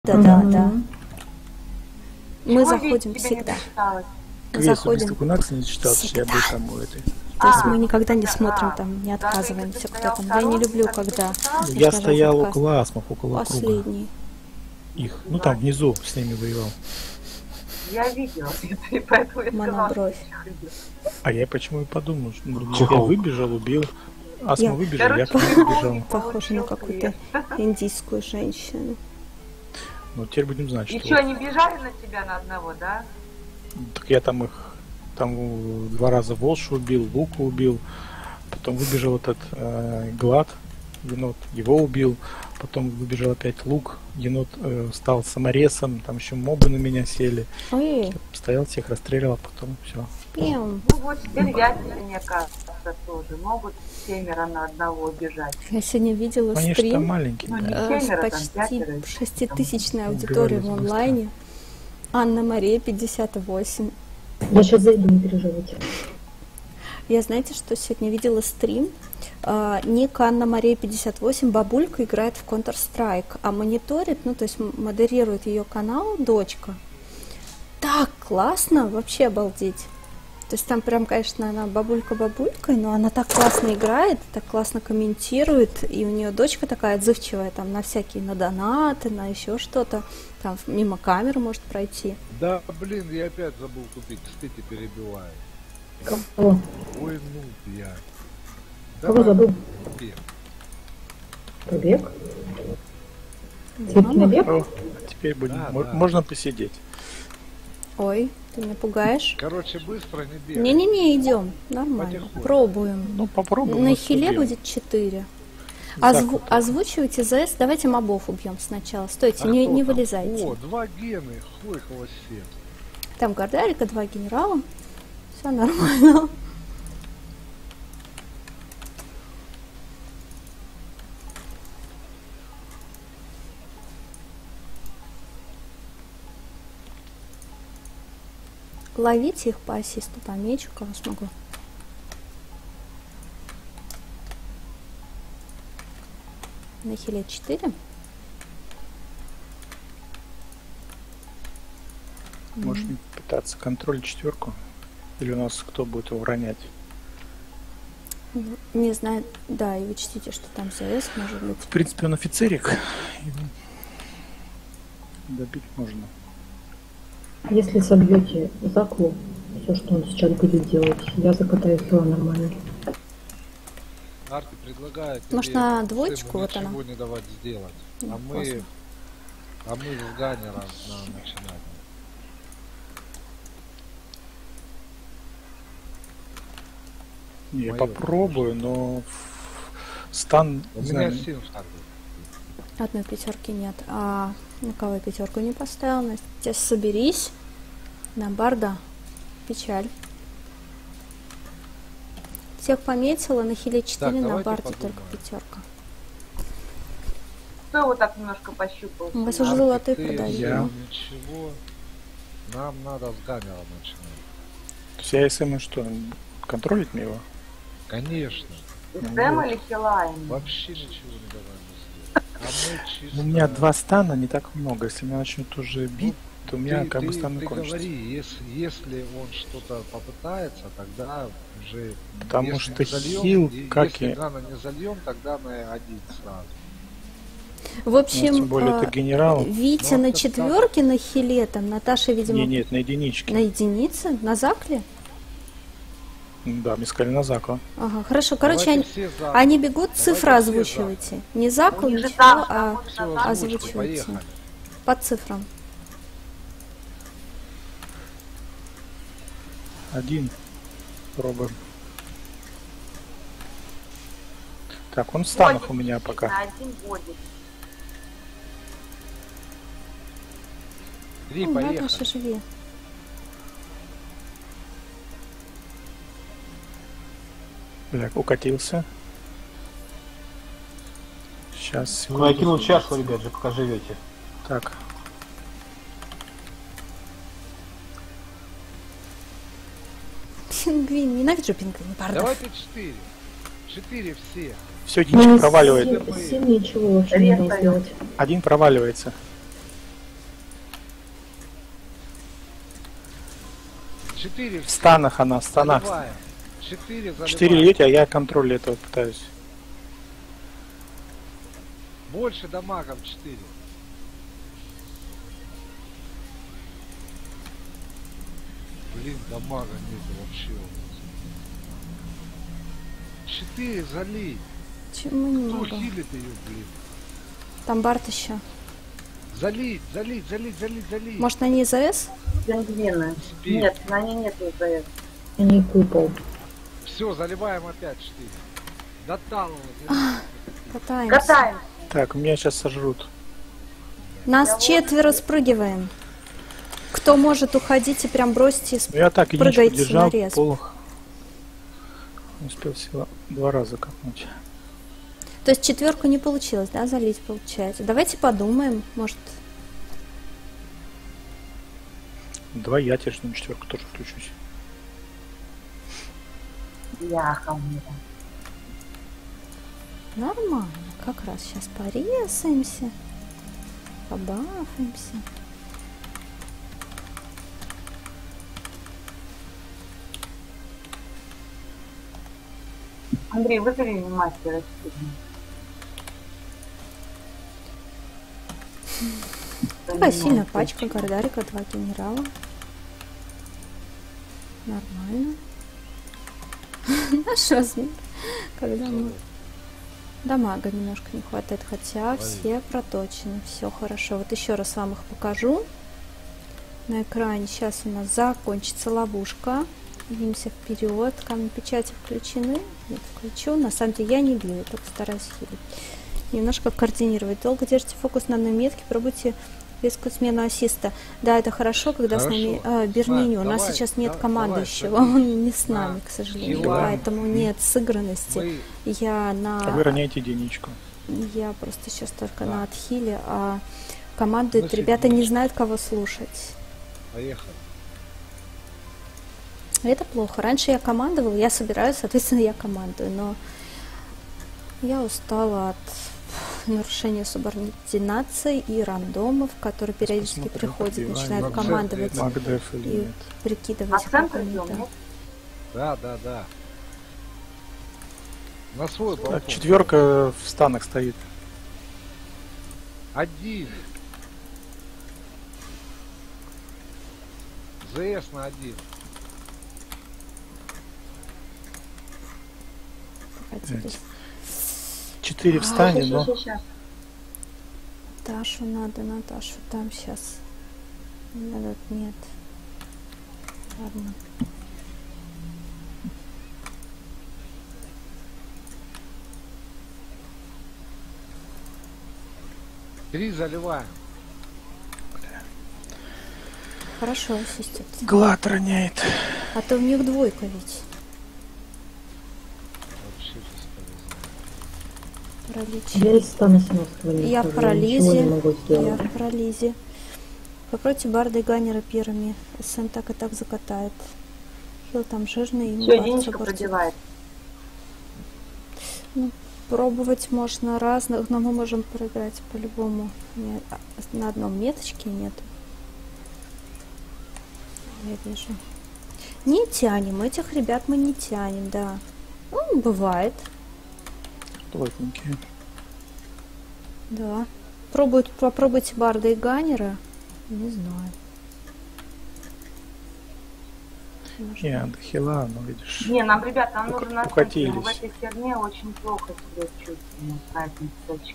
Да. Мы Чего заходим тебе не всегда. досталось? Мы заходим Как у нас не читал, я всегда. об этом у этой. То есть мы никогда не да, смотрим там, не даже отказываемся, если ты кто там. стоял Я не второй, люблю, а ты когда читал? я Я скажу стоял отказ. около астмов, около круга Последний. их. Ну там внизу с ними воевал. Я видела это, и поэтому я сказала, что Монобровь. ты ходил. А я почему и подумал, что я Чехол. выбежал, убил. Астма Я- выбежал, я к Короче, нему побежал. Похоже на какую-то индийскую женщину. Ну теперь будем знать, И что... что, они бежали на тебя на одного, да? Так я там их... Там 2 раза Волшу убил, Луку убил. Потом выбежал этот Глад, енот, его убил. Потом выбежал опять Лук, енот стал саморезом. Там еще мобы на меня сели. Ой, Стоял, всех расстреливал, потом все. пьем. Ну вот теперь я тебе, мне кажется, тоже. Могут 7 на одного бежать. Я сегодня видела Они же там стрим маленькие. Ну, Да. не с 7, там почти 5. 6-тысячной аудиторией в онлайне. Анна-Мария 58. Я сейчас зайду, не переживайте. Я, знаете, что сегодня видела стрим? Ник Анна-Мария 58, бабулька играет в Counter-Strike, а мониторит, ну, то есть модерирует ее канал дочка. Так классно, вообще обалдеть. То есть там прям, конечно, она бабулька бабулькой, но она так классно играет, так классно комментирует, и у нее дочка такая отзывчивая, там на всякие, на донаты, на еще что-то, там мимо камеры может пройти. Да, блин, я опять забыл купить, кстати, перебиваю. Кого? Ой, ну я. Кого забыл? Побег. Побег? Все-таки набег? О, теперь будем. Да, да. Можно посидеть. Ой, ты меня пугаешь. Короче, быстро не бегай. Не-не-не, идем, нормально, Потихоньку. пробуем. Ну попробуем. На может, хиле убьем. будет 4. Закуп. Озвучивайте ЗС, давайте мобов убьем сначала. Стойте, А не кто там? вылезайте. О, 2 гены, хуй холосет. Там Гордарика, 2 генерала. Все нормально. Ловите их по ассисту, по мечу, кого смогу. На хиле 4. Можем пытаться контроль 4. Или у нас кто будет его ронять? Не знаю, да, и учтите, что там ЗС может быть. В принципе, он офицерик. Его добить можно. Если собьете Заклу, все, что он сейчас будет делать, я закатаю хила нормально. Арти предлагает Может, тебе на сыну двоечку вот ничего она? не давать сделать. Ну, А мы с Ганнером начинаем. Я Майор, попробую, но стан, У не меня знаю, син второй. Одной пятерки нет. А на кого я пятерку не поставил? Настя, соберись. На барда. Печаль. Всех пометила, на хиле 4, на давайте барде подумаем. только пятерка. Кто его так немножко пощупал? У вас Да. уже золотые Ты, продают. Я. Ничего. Нам надо с Ганнером начинать. то есть я СМ что, контролить мне его? Конечно. Сэм или Хилайн? Вообще ничего не давай ему сделать. А мы чисто... У меня 2 стана не так много. Если меня начнут уже бить, то у меня как бы ты станы кончатся. говори, если он что-то попытается, тогда уже... Потому если что не зальем, хил, как если и... Гана не зальем, тогда мы один сразу. В общем, тем более это генерал. Витя Ну, на это четверке, на хиле, там Наташа, видимо, Не, нет, на единичке. на единице, на закле. Да, мне сказали на закло. Ага, хорошо. Короче, Давайте все за. они бегут, Давайте цифры все озвучивайте. Не заклу, У них же ничего, там, а там Все, можно озвучку, озвучивайте. поехали. по цифрам. 1. Пробуем. Так, он в станах у меня пока. На один годик. 3, Ну, поехали. Наташа, живи. Бля, укатился. Сейчас. Ну, я кинул чашу, ребят же, пока живете. Так. Пингвин, ненавижу пингвин, пардон. Давайте 4. 4 все. Все, единичка проваливает. Син ничего вообще не дал Резаю. сделать. 1 проваливается. 4 В станах она, в станах. заливаем. 4 заливаем. 4 льете, а я контроль этого пытаюсь. Больше дамагов 4. Блин, дамага нету вообще. 4 залить. Чему не Кто могу? хилит ее, блин? Там Барт еще. Залить, залить, залить, залить, залить. Может, на ней ЗС? Пингвины. Спит. Нет, на ней нет УЗС. Они купол. Все, заливаем опять 4. До талого. Катаемся. Катаемся. Так, меня сейчас сожрут. Нас четверо, спрыгиваем. Кто может, уходите, прям бросьте. Ну, я так единичку Прыгайте держал, на рез. полох. Успел всего 2 раза копнуть. То есть 4 не получилось, да, залить, получается? Давайте подумаем, может... 2 я тяжну, 4 тоже включусь. Яха мне. Нормально, как раз сейчас порезаемся, побафаемся. Андрей, вызови мне мастера сегодня. Такая сильная пачка, Гордарика, 2 генерала. Нормально. Наш размер. Когда мы... Дамага немножко не хватает, хотя все проточены, все хорошо. Вот еще раз вам их покажу. На экране сейчас у нас закончится ловушка. Двигаемся вперед. Камни печати включены. Нет, включу. На самом деле я не бью, только стараюсь хилить. Немножко координировать. Долго держите фокус на одной метке, пробуйте резкую смену ассиста. Да, это хорошо, когда с нами Бернини. У нас сейчас нет командующего, он не с нами, к сожалению, поэтому нет сыгранности. Я А вы роняете единичку. Я просто сейчас только на отхиле, а командуют ребята не знают, кого слушать. Поехали. Это плохо. Раньше я командовала, я собираюсь, соответственно, я командую, но я устала от нарушения субординации и рандомов, которые периодически приходят, начинают командовать и прикидывать, как они там. Да, да, да. На свой балкон. 4 в станах стоит. 1. ЗС на 1. Погоди, 4 в стане, но... Сейчас. Наташу надо, Наташу там сейчас. Нет. Ладно. Три заливаем. Хорошо ассистент. Глад роняет. А то у них 2 ведь. Вообще бесполезно. Паралич. Я из стана Синовского не Я в выхожу, ничего не могу парализе. Я сделать. в парализе. Попробуйте Барда и Ганнера первыми. СН так и так закатает. Хил там жирный. И Все, Бард единичка собортит. пробивает. Ну, пробовать можно разных, но мы можем проиграть по-любому. На одном меточке нет. Я вижу. Не тянем. Этих ребят мы не тянем, да. Ну, бывает. Плотненькие. Да. Попробуйте Барда и Ганнера. Не знаю. Может, Не, до хила, ну видишь. Не, нам, ребят, нам нужно на укатились. мы в этой херне очень плохо себя чувствуем. Разница очки.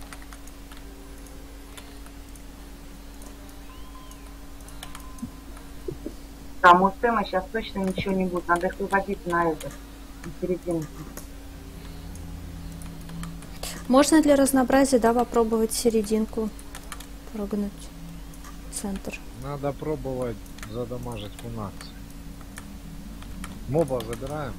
Там у Сэма сейчас точно ничего не будет. Надо их выводить на этот. На серединку. Можно для разнообразия, да, попробовать серединку. Прогнуть. Центр. Надо пробовать задамажить кунакс. Моба забираем.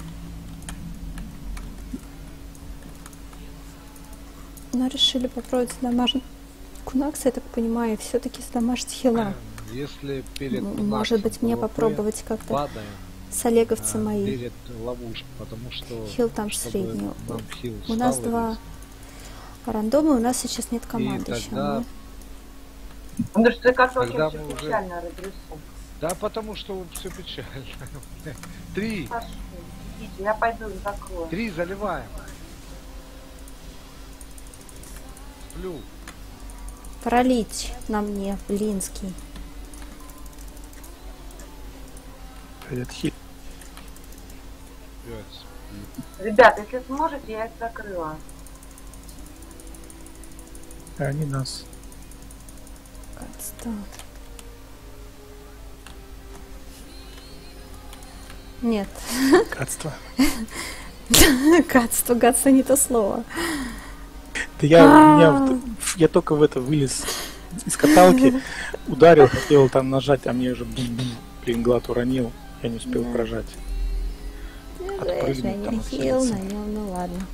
Но решили попробовать дамажить Кунакса, я так понимаю, все-таки сдамажить хила. Если перед Может быть, мне ПВП попробовать как-то падаем с олеговцы мои. перед ловушкой, потому что Хил там чтобы средний. нам хил У нас ставили, 2 рандома, у нас сейчас нет и команды еще. тогда, Ну что ты как-то очень Когда мы уже- печально разрисован. Да потому что все печально. 3. Пошли, идите, я пойду закрою. 3 заливаем. Сплю. Паралич на мне, Блинский. Этот хит. 5. Ребят, если сможете, я их закрыла. Они нас. Отстал. Нет. Гадство. Гадство не то слово. Да я только в это вылез из каталки, ударил, хотел там нажать, а мне уже блин, глад уронил, я не успел прожать. Отпрыгнуть Женя там, хил отцелиться. на нем, ну ладно.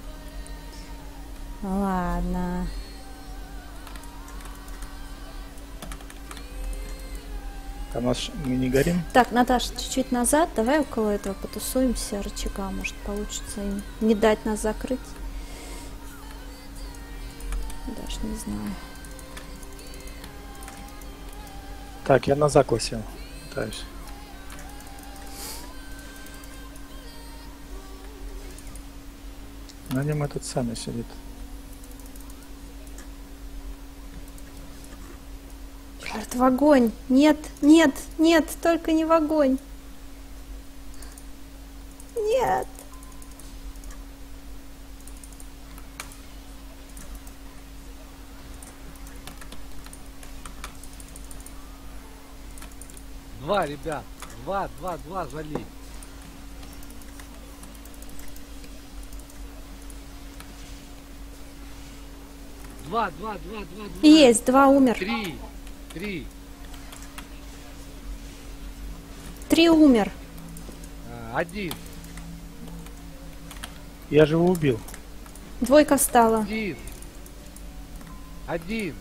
Ладно. Там мы не горим. Так, Наташа, чуть-чуть назад, давай около этого потусуемся, рычага, может получится им не дать нас закрыть. Даже не знаю. Так, я на закло сел. Пытаюсь. На нем этот самый сидит. Черт, в огонь! Нет, нет, нет, только не в огонь! Нет! Два, ребят. Два, зали. Два. Есть, 2 умер. 3. 3 умер. 1. Я же его убил. 2 стала. 1.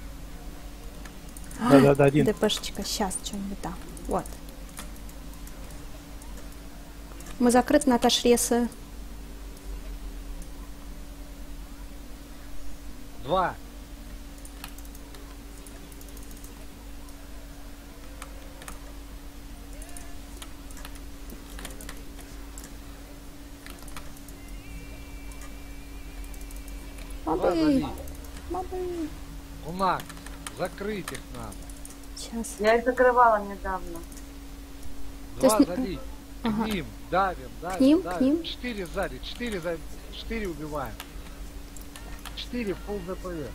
Да, один. ДПшечка, сейчас что-нибудь там. Вот. Мы закрыты, Наташ, ресаю. 2. Мобы, мобы. Кунак, закрыть их надо. Сейчас. Я их закрывала недавно. То 2 есть- зали. Ага. К ним, давим. К ним? 4 сзади, 4 убиваем. 4 в пол ДПС.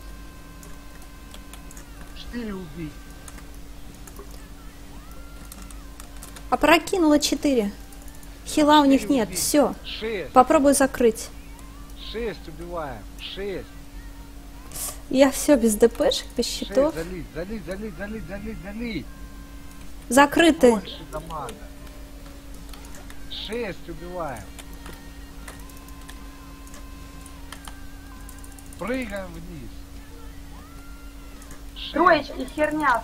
4 убить. Опрокинула 4. Хила у них 4 нет. убить. Все. 6. Попробую закрыть. 6 убиваем. 6. Я все без ДПшек, без 6 щитов. залить. Закрыты. Больше дамага. 6 убиваем. Прыгаем вниз. 6. Троечки, херня.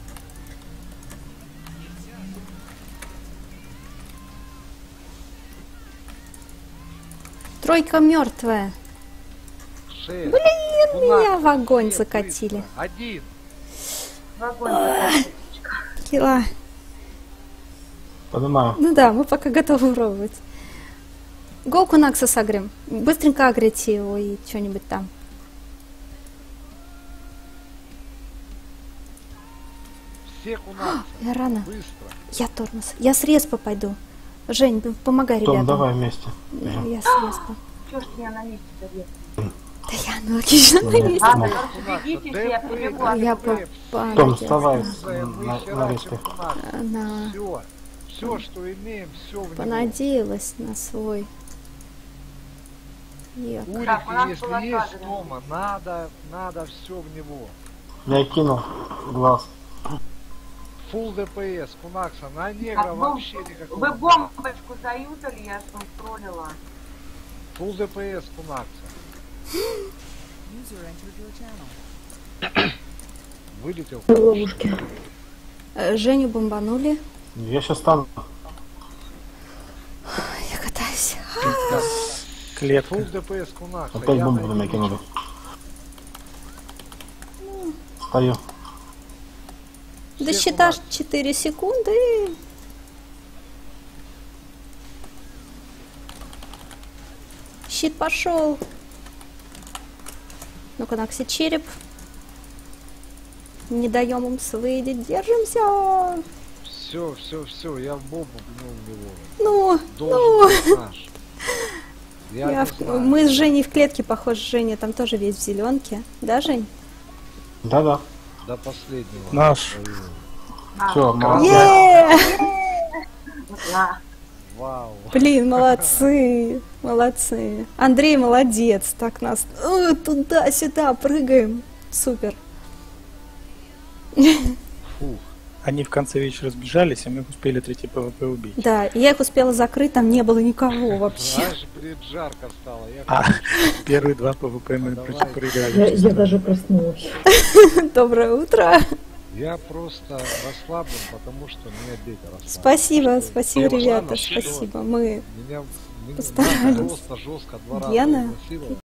Тройка мертвая. 6. Блин, меня в огонь закатили. 1. В огонь. Хила. Поднимаю. Ну да, мы пока готовы пробовать. Голку Накса сагрим. Быстренько агрите его и что-нибудь там. Всех у нас. Я рано. Быстро. Я тормоз. Я с респа пойду. Жень, помогай Том, ребятам. давай вместе. Да, я с респа. Чё ж ты меня на месте завес? Да я ну отлично на месте. Ладно, Ну. разбегитесь, я прибегу. Я Том, попала. вставай Мы на респе. Она Все, что имеем, все в него. понадеялась на свой. Ек. Так, у нас Урики, была если есть кадра. Тома, надо все в него. Я кинул глаз. Фулл ДПС, Кунакса, на негра Так, вообще никакого. Вы бомбочку заюзали, я ж вам троллила. Фулл ДПС, Кунакса. Вылетел. В ловушке. Женю бомбанули. Я сейчас стану. Я катаюсь. Клетка. Фулл ДПС, Кунакса. Опять я бомбу на на меня ней. кинули. Стою. До Всех счета у нас. 4 секунды. щит пошел. Ну-ка, Накси, череп. Не даем им свыдить, держимся. Все, я в бомбу пнул его. Ну, Должен быть наш. мы с Женей в клетке похожи. Женя там тоже весь в зеленке. Да, Жень? Да-да. До последнего. Наш. Все, молодец. Е! Да. Вау. Блин, молодцы, молодцы. Андрей молодец, так нас туда-сюда прыгаем. Супер. Фух. Они в конце вечера сбежались, и мы успели третий ПВП убить. Да, и я их успела закрыть, там не было никого вообще. Аж, блин, жарко стало. Я А, хочу. первые два ПВП мы Давай. проиграли. Я даже проснулась. Доброе утро. Я просто расслаблен, потому что меня Бетя расслабил. Спасибо, спасибо, Ну, ребята, ладно, спасибо. Мы Меня постарались. просто жестко 2 раза Гена? изнасиловали.